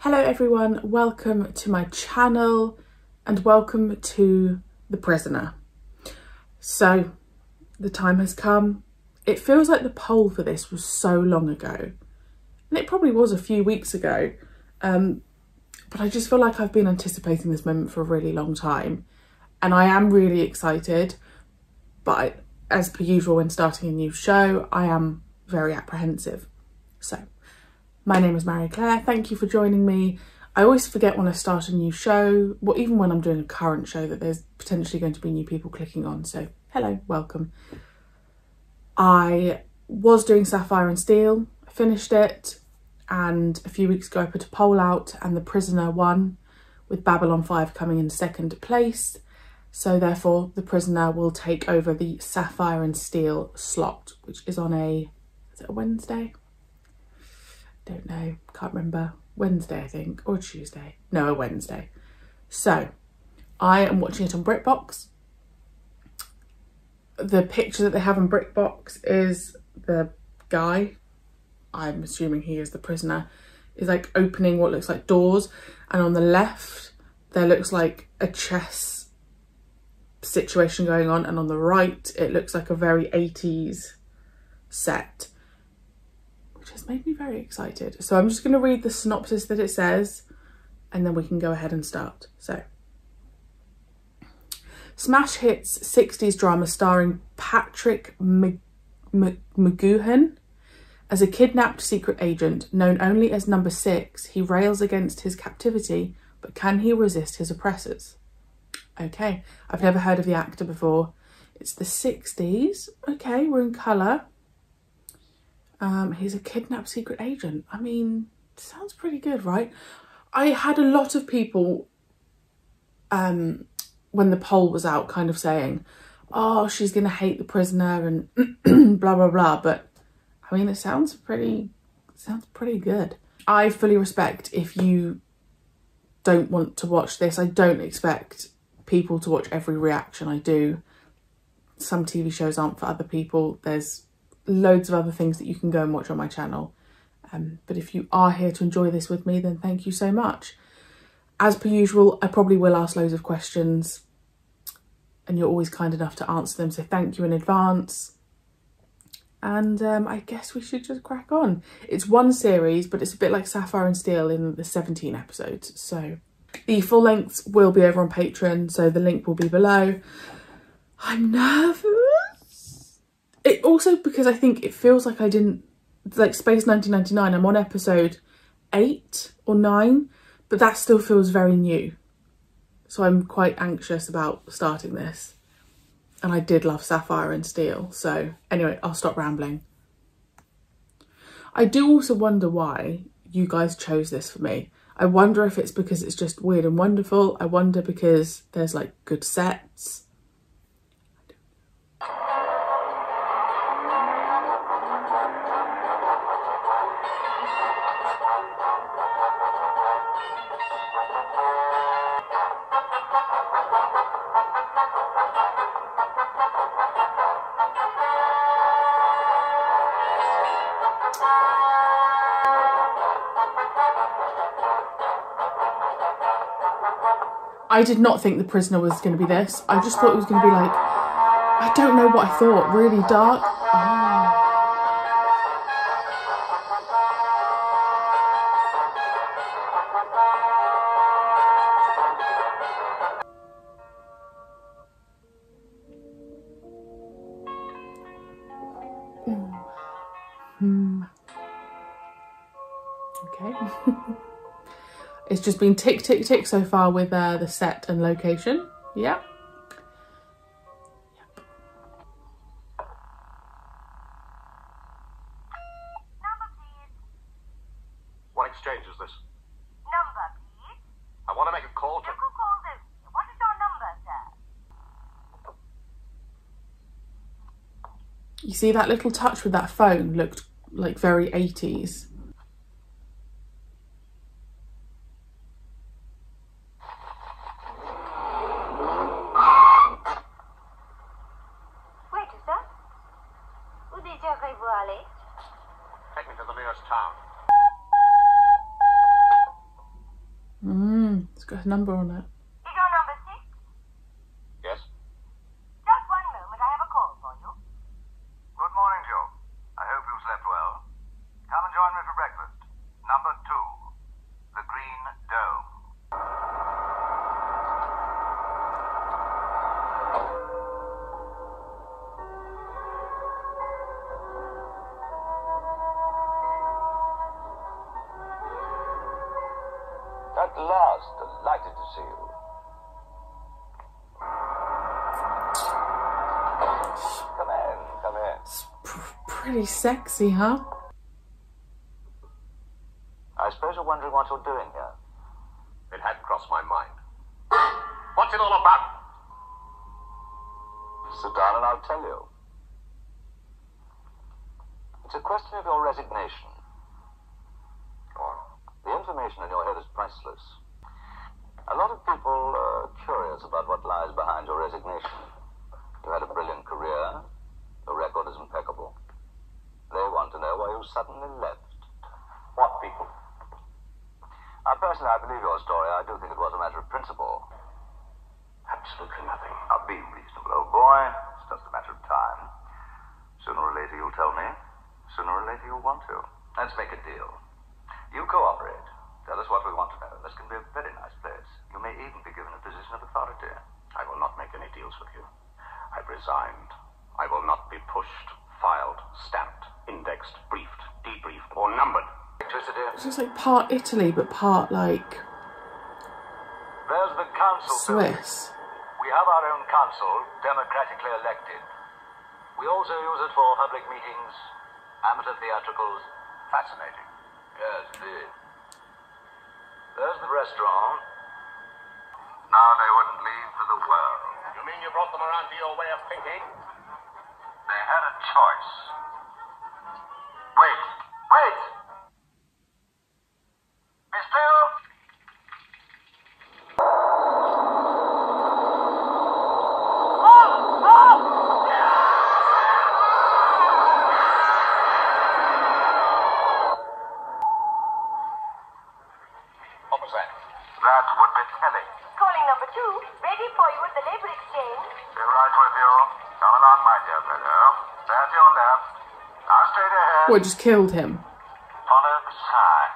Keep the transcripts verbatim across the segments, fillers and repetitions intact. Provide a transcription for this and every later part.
Hello everyone, welcome to my channel and welcome to The Prisoner. So the time has come. It feels like the poll for this was so long ago, and it probably was a few weeks ago, um, but I just feel like I've been anticipating this moment for a really long time, and I am really excited, but I, as per usual when starting a new show, I am very apprehensive. So my name is Marie-Clare, thank you for joining me. I always forget when I start a new show, well, even when I'm doing a current show, that there's potentially going to be new people clicking on. So hello, welcome. I was doing Sapphire and Steel, I finished it, and a few weeks ago I put a poll out and The Prisoner won, with Babylon five coming in second place. So therefore The Prisoner will take over the Sapphire and Steel slot, which is on a, is it a Wednesday? Don't know, can't remember. Wednesday, I think, or Tuesday. No, a Wednesday. So I am watching it on BritBox. The picture that they have on BritBox is the guy, I'm assuming he is the prisoner, is like opening what looks like doors, and on the left there looks like a chess situation going on, and on the right it looks like a very eighties set, which has made me very excited. So I'm just going to read the synopsis that it says and then we can go ahead and start. So, smash hits sixties drama starring Patrick McGoohan. As a kidnapped secret agent known only as Number Six, he rails against his captivity, but can he resist his oppressors? Okay, I've never heard of the actor before. It's the sixties. Okay, we're in colour. Um, he's a kidnapped secret agent. I mean, sounds pretty good, right? I had a lot of people, um, when the poll was out, kind of saying, oh, she's going to hate The Prisoner and blah, blah, blah. But, I mean, it sounds pretty, sounds pretty good. I fully respect if you don't want to watch this. I don't expect people to watch every reaction I do. Some T V shows aren't for other people. There's loads of other things that you can go and watch on my channel, um, but if you are here to enjoy this with me, then thank you so much. As per usual, I probably will ask loads of questions and you're always kind enough to answer them, so thank you in advance. And um, I guess we should just crack on. It's one series, but it's a bit like Sapphire and Steel in the seventeen episodes, so the full lengths will be over on Patreon, so the link will be below. I'm nervous. It also, because I think it feels like I didn't, like Space nineteen ninety-nine, I'm on episode eight or nine, but that still feels very new. So I'm quite anxious about starting this. And I did love Sapphire and Steel. So anyway, I'll stop rambling. I do also wonder why you guys chose this for me. I wonder if it's because it's just weird and wonderful. I wonder because there's like good sets. I did not think The Prisoner was going to be this. I just thought it was going to be like, I don't know what I thought, really dark. Oh. Hmm. Okay. It's just been tick, tick, tick so far with uh, the set and location. Yeah. Yep. Number, please. What exchange is this? Number, please. I want to make a call to... Local calls only. What is your number, sir? You see that little touch with that phone looked like very eighties. Take me to the nearest town. got a number on it. Is your number six? Yes? Just one moment, I have a call for you. Good morning, Joe. I hope you slept well. Come and join me for breakfast. Number two, the Green Dome. At last, delighted to see you. Come in, come in. It's pr- pretty sexy, huh? I suppose you're wondering what you're doing here. It had crossed my mind. What's it all about? Sit down and I'll tell you. It's a question of your resignation. Go on. The information in your head is priceless. A lot of people are curious about what lies behind your resignation. You had a brilliant career. Your record is impeccable. They want to know why you suddenly left. What people? Now, personally, I believe your story. I do think it was a matter of principle. Absolutely nothing. Now, be reasonable, old boy. It's just a matter of time. Sooner or later you'll tell me. Sooner or later you'll want to. Let's make a deal. You cooperate. Tell us what we want to know. This can be a very nice place. You may even be given a position of authority. I will not make any deals with you. I've resigned. I will not be pushed, filed, stamped, indexed, briefed, debriefed, or numbered. Electricity. It's just like part Italy, but part like There's the council. Swiss. We have our own council, democratically elected. We also use it for public meetings, amateur theatricals. Fascinating. Yes, indeed. There's the restaurant. Now they wouldn't leave for the world. You mean you brought them around to your way of thinking? They had a choice. Wait, wait! Be still! What was that? That would be telling. Calling number two, ready for you at the Labor Exchange. Be right with you. Come along, my dear fellow. There's your left. Now straight ahead. What, just killed him? Follow the sign.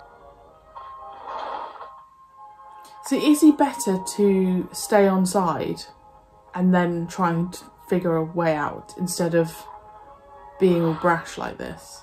So is he better to stay on side and then try and figure a way out instead of being all brash like this?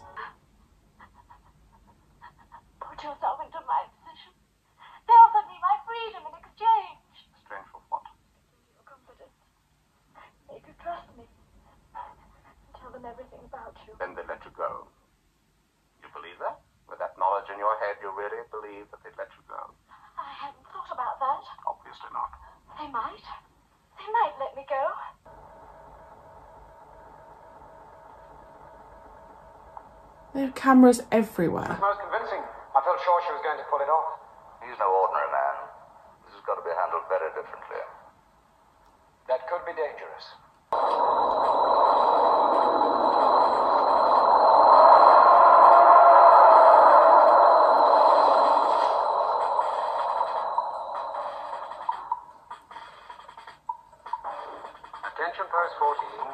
Put yourself into my position. They offered me my freedom in exchange. Strange for what? Your confidence. They could trust me. Tell them everything about you. Then they let you go. You believe that? With that knowledge in your head, you really believe that they'd let you go? I hadn't thought about that. Obviously not. They might. They might let me go. There are cameras everywhere. Most convincing. I felt sure she was going to pull it off. He's no ordinary man. This has got to be handled very differently. That could be dangerous. Attention post fourteen.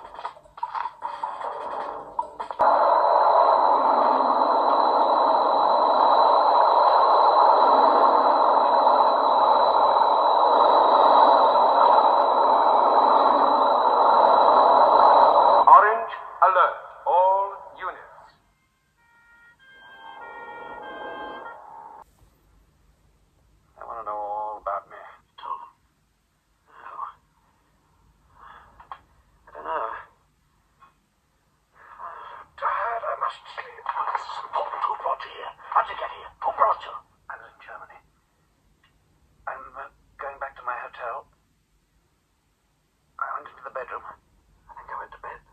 Orange alert. All units. I want to know all about me. Told them. No. I don't know. I'm tired. I must sleep. This is important. Who brought you here? How'd you get here? Who brought you? I was in Germany. I'm uh, going back to my hotel. I went into the bedroom. I think I went to bed.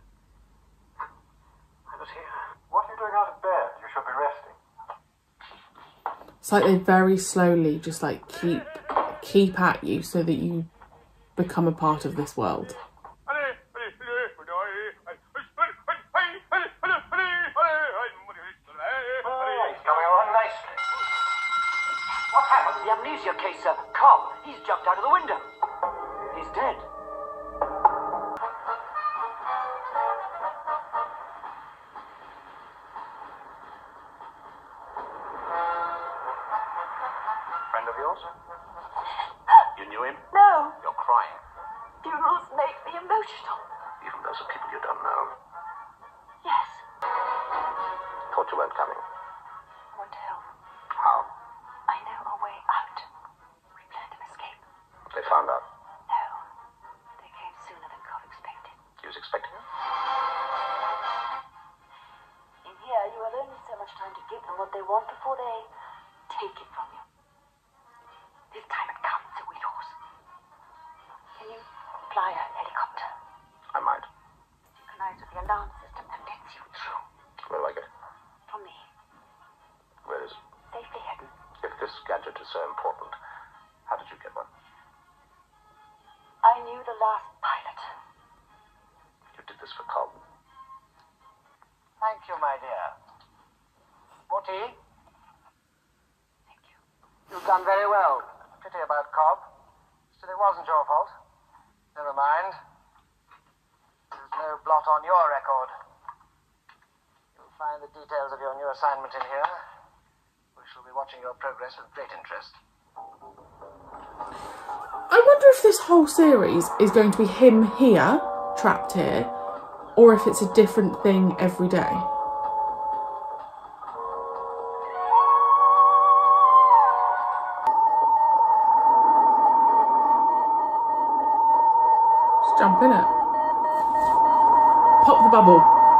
I was here. What are you doing out of bed? You should be resting. It's like they very slowly just like keep keep at you so that you become a part of this world. Oh, he's coming along nicely. What happened? The amnesia case, sir. Cobb, he's jumped out of the window. He's dead. Friend of yours? You knew him? No. You're crying. Funerals make me emotional. Even those are people you don't know. Yes. Thought you weren't coming. I want to help. How? I know a way out. We planned an escape. They found out. No. They came sooner than Cobb expected. He was expecting her? In here, you have only so much time to give them what they want before they take it from you. This time it comes, so we're yours. Can you fly a helicopter? I might. Synchronize with the alarm system that gets you through. Where do I get? From me. Where is it? Safely hidden. If this gadget is so important, how did you get one? I knew the last pilot. You did this for Cobb. Thank you, my dear. More tea? Thank you. You've done very well. Pity about Cobb. Still, it wasn't your fault. Never mind. There's no blot on your record. You'll find the details of your new assignment in here. We shall be watching your progress with great interest. I wonder if this whole series is going to be him here, trapped here, or if it's a different thing every day. Just jump in it. Pop the bubble.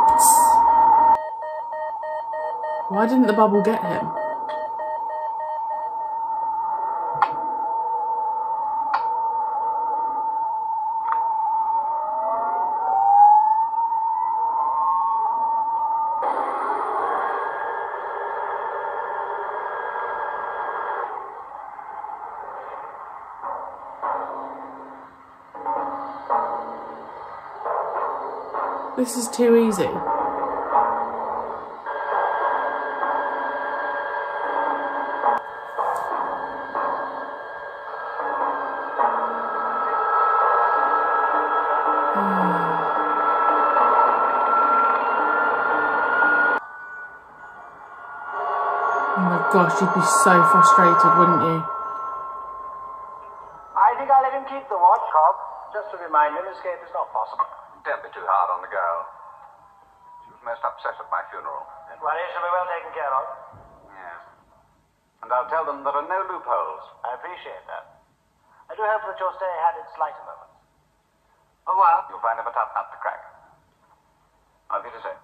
Why didn't the bubble get him? This is too easy. Oh my gosh, you'd be so frustrated, wouldn't you? I think I'll let him keep the watch, Cobb. Just to remind him escape is not possible. Don't be too hard on the girl. She was most upset at my funeral. Don't worry, she'll be well taken care of. Yes. And I'll tell them there are no loopholes. I appreciate that. I do hope that your stay had its lighter moments. Oh, well, you'll find them a tough nut to crack. I'll be the same.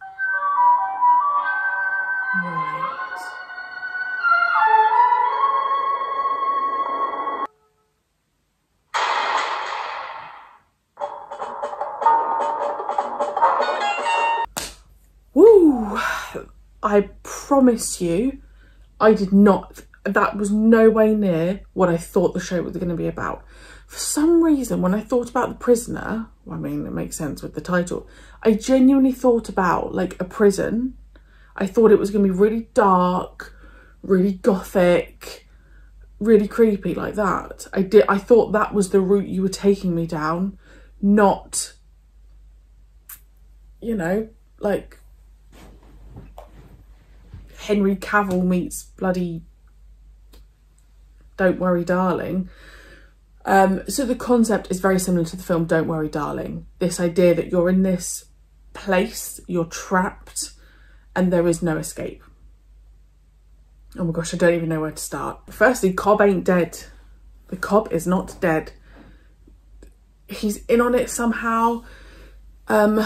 Right. Woo! I promise you, I did not, that was no way near what I thought the show was going to be about. For some reason, when I thought about The Prisoner, well, I mean, it makes sense with the title, I genuinely thought about like a prison. I thought it was going to be really dark, really gothic, really creepy like that. I did. I thought that was the route you were taking me down, not, you know, like Henry Cavill meets bloody Don't Worry Darling. Um, so the concept is very similar to the film Don't Worry Darling. This idea that you're in this place, you're trapped, and there is no escape. Oh my gosh, I don't even know where to start. Firstly, Cobb ain't dead. The Cobb is not dead. He's in on it somehow. Um,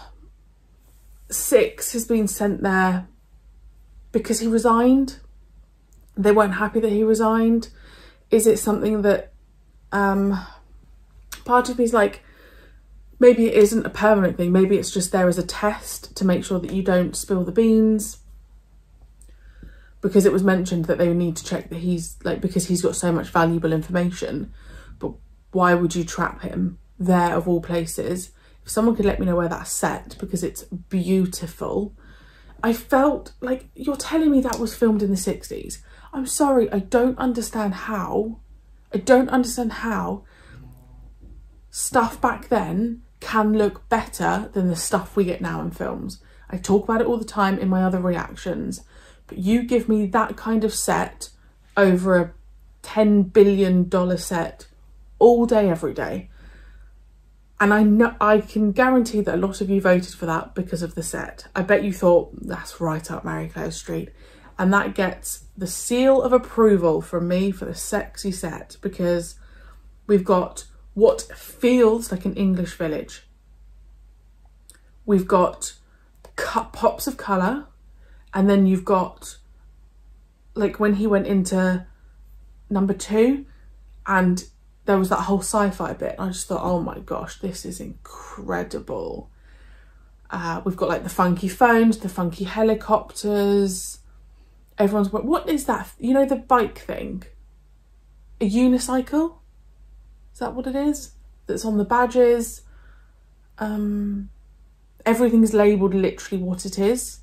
Six has been sent there because he resigned. They weren't happy that he resigned. Is it something that, um, part of me is like, maybe it isn't a permanent thing. Maybe it's just there as a test to make sure that you don't spill the beans. Because it was mentioned that they need to check that he's, like, because he's got so much valuable information. But why would you trap him there of all places? If someone could let me know where that's set, because it's beautiful. I felt like, you're telling me that was filmed in the sixties. I'm sorry, I don't understand how, I don't understand how stuff back then can look better than the stuff we get now in films. I talk about it all the time in my other reactions, but you give me that kind of set over a ten billion dollar set all day, every day. And I know, I can guarantee that a lot of you voted for that because of the set. I bet you thought, that's right up Marie-Clare street. And that gets the seal of approval from me for the sexy set, because we've got what feels like an English village. We've got cut pops of colour, and then you've got, like when he went into number two and there was that whole sci-fi bit, I just thought, oh my gosh, this is incredible. Uh, we've got like the funky phones, the funky helicopters. Everyone's, what is that? You know, the bike thing? A unicycle? Is that what it is? That's on the badges. Um, everything's labelled literally what it is.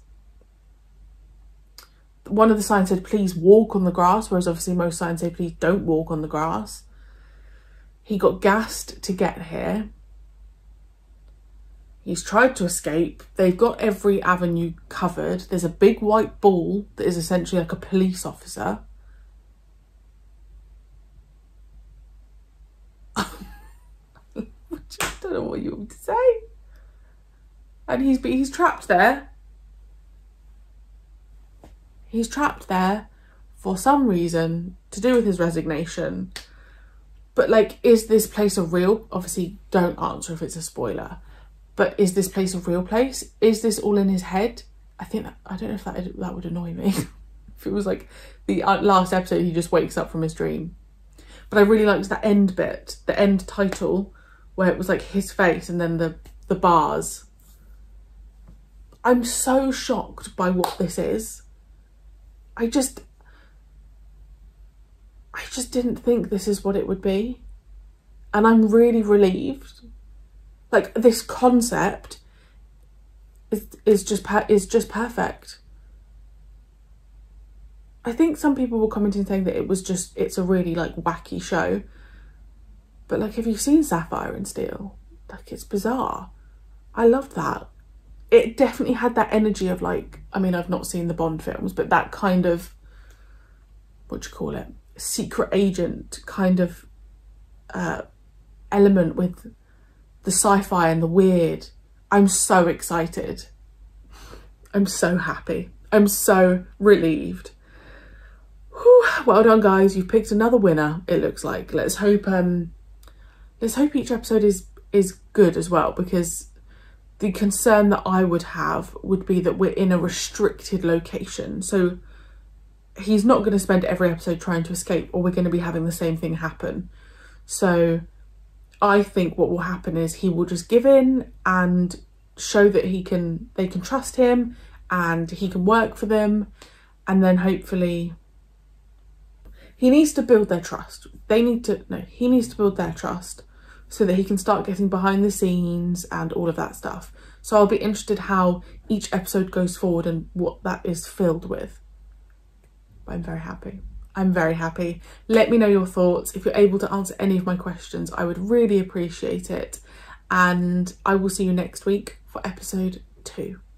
One of the signs said, please walk on the grass, whereas obviously most signs say, please don't walk on the grass. He got gassed to get here. He's tried to escape. They've got every avenue covered. There's a big white ball that is essentially like a police officer. I don't know what you want me to say. And he's, he's trapped there. He's trapped there for some reason to do with his resignation. But like, is this place a real, obviously don't answer if it's a spoiler, but is this place a real place? Is this all in his head? I think, that, I don't know if that, that would annoy me. If it was like the last episode, he just wakes up from his dream. But I really liked that end bit, the end title, where it was like his face and then the, the bars. I'm so shocked by what this is. I just, I just didn't think this is what it would be. And I'm really relieved. Like, this concept is, is, just, is just perfect. I think some people were commenting saying that it was just, it's a really like wacky show. But like, if you've seen Sapphire and Steel, like, it's bizarre. I loved that. It definitely had that energy of like, I mean, I've not seen the Bond films, but that kind of, what do you call it? Secret agent kind of uh, element with the sci-fi and the weird. I'm so excited. I'm so happy. I'm so relieved. Whew, well done, guys. You've picked another winner, it looks like. Let's hope um let's hope each episode is is good as well, because the concern that I would have would be that we're in a restricted location. So he's not going to spend every episode trying to escape, or we're going to be having the same thing happen. So I think what will happen is he will just give in and show that he can, they can trust him and he can work for them. And then hopefully he needs to build their trust. They need to, no, he needs to build their trust so that he can start getting behind the scenes and all of that stuff. So I'll be interested how each episode goes forward and what that is filled with. But I'm very happy. I'm very happy. Let me know your thoughts. If you're able to answer any of my questions, I would really appreciate it. And I will see you next week for episode two.